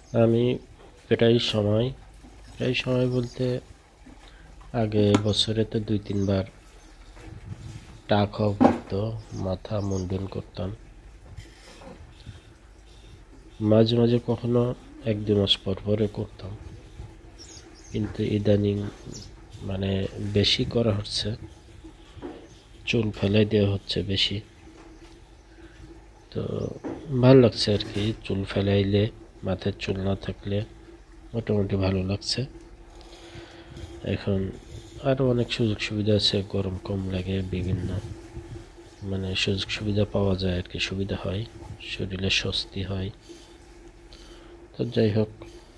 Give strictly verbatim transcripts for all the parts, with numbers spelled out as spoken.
আমি প্রায় সময় প্রায় সময় বলতে আগে বছরে তো দুই তিনবার টা খাওয়া পড়তো, মাথা মুন্ডন করতাম। মাঝে মাঝে কখনো এক দু মাস পর পরে করতাম, কিন্তু ইদানিং মানে বেশি করা হচ্ছে, চুল ফেলাই দেওয়া হচ্ছে বেশি। তো ভালো লাগছে আর কি, চুল ফেলাইলে, মাথার চুল না থাকলে মোটামুটি ভালো লাগছে। এখন আরও অনেক সুযোগ সুবিধা আছে, গরম কম লাগে, বিভিন্ন মানে সুযোগ সুবিধা পাওয়া যায় আর কি, সুবিধা হয়, শরীরে স্বস্তি হয়। তো যাই হোক,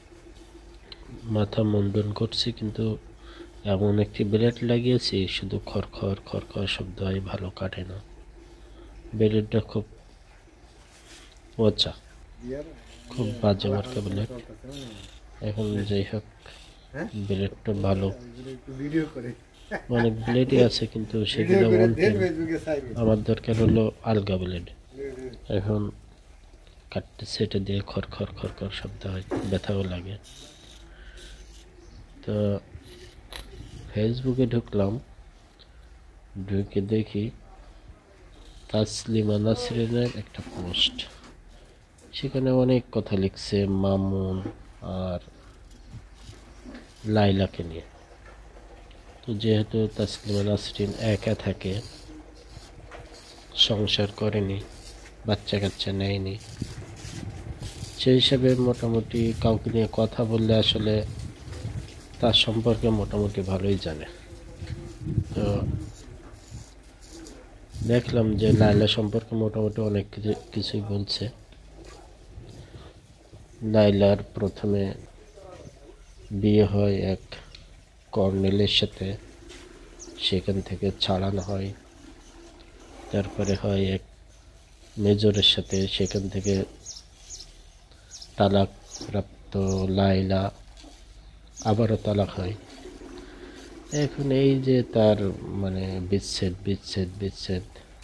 মাথা মুন্ডন করছি, কিন্তু এমন একটি ব্লেড লাগিয়েছি শুধু খরখর খরখর শব্দ হয়, ভালো কাটে না। ব্লেডটা খুব পচা, খুব বাজে মার্কা ব্লেড। এখন যাই হোক, ব্লেডটা ভালো, অনেক ব্লেডই আছে কিন্তু সেগুলো ওয়ান টেন, আমার দরকার হলো আলগা ব্লেড। এখন কাটতে সেটা দিয়ে খরখর খরখর শব্দ হয়, ব্যথাও লাগে। তো ফেসবুকে ঢুকলাম, ঢুকে দেখি তাসলিমা নাসরিনের একটা পোস্ট, সেখানে অনেক কথা লিখছে মামুন আর লাইলাকে নিয়ে। তো যেহেতু তাসলিমা নাসরিন একা থাকে, সংসার করেনি, বাচ্চা কাচ্চা নেয়নি, সেই হিসাবে মোটামুটি কাউকে নিয়ে কথা বললে আসলে তার সম্পর্কে মোটামুটি ভালোই জানে। তো দেখলাম যে লাইলা সম্পর্কে মোটামুটি অনেক কিছু কিছুই বলছে। লাইলার প্রথমে বিয়ে হয় এক কর্নেলের সাথে, সেখান থেকে ছাড়ানো হয়। তারপরে হয় এক মেজরের সাথে, সেখান থেকে তালাক প্রাপ্ত লাইলা আবারও তালাক হয়। এখন এই যে তার মানে বিচ্ছেদ বিচ্ছেদ বিচ্ছেদ,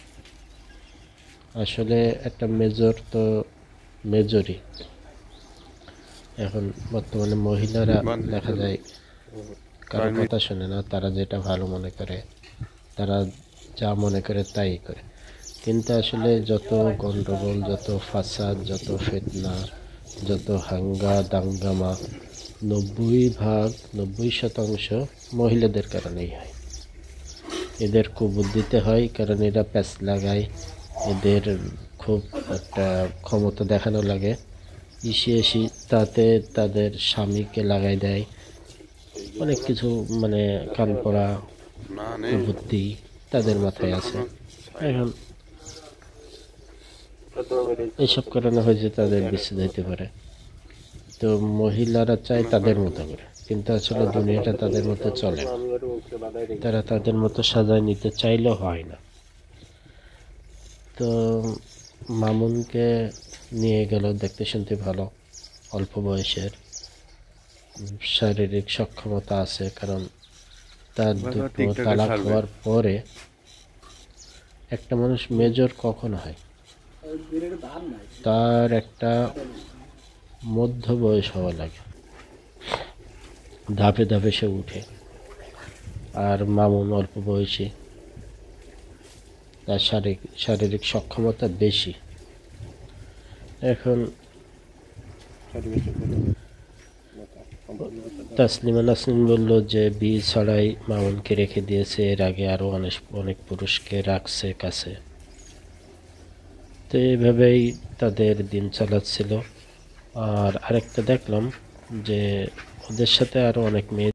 আসলে একটা মেজর তো মেজরই। এখন বর্তমানে মহিলারা দেখা যায় কারো কথা শোনে না, তারা যেটা ভালো মনে করে, তারা যা মনে করে তাই করে। কিন্তু আসলে যত গন্ডগোল, যত ফাসাদ, যত ফিতনা, যত হাঙ্গা দাঙ্গামা, নব্বই ভাগ নব্বই শতাংশ মহিলাদের কারণেই হয়। এদের কুবুদ্ধিতে হয়, কারণ এরা প্যাচ লাগায়, এদের খুব একটা ক্ষমতা দেখানো লাগে, ইসি এসি তাতে তাদের স্বামীকে লাগাই দেয় অনেক কিছু, মানে কান পড়া বুদ্ধি তাদের মাথায় আছে। এখন এইসব কারণে হয়েছে তাদের বিচ্ছেদ হইতে পারে। তো মহিলারা চায় তাদের মতো করে, কিন্তু আসলে দুনিয়াটা তাদের মতো চলে না, তারা তাদের মতো সাজায় নিতে চাইলেও হয় না। তো মামুনকে নিয়ে গেল, দেখতে শুনতে ভালো, অল্প বয়সের, শারীরিক সক্ষমতা আছে, কারণ তার দুটো তালাক হওয়ার পরে একটা মানুষ মেজর কখন হয়, তার একটা মধ্য বয়স হওয়া লাগে, ধাপে ধাপে সে উঠে। আর মামুন অল্প বয়সী, তার শারীরিক শারীরিক সক্ষমতা বেশি। এখন তাসলিমা নাসরিন বলল যে বিয়ে ছাড়াই মামুনকে রেখে দিয়েছে, এর আগে আরও অনেক অনেক পুরুষকে রাখছে কাছে। তো এইভাবেই তাদের দিন চালাচ্ছিল। আর আরেকটা দেখলাম যে ওদের সাথে আরও অনেক মেয়ে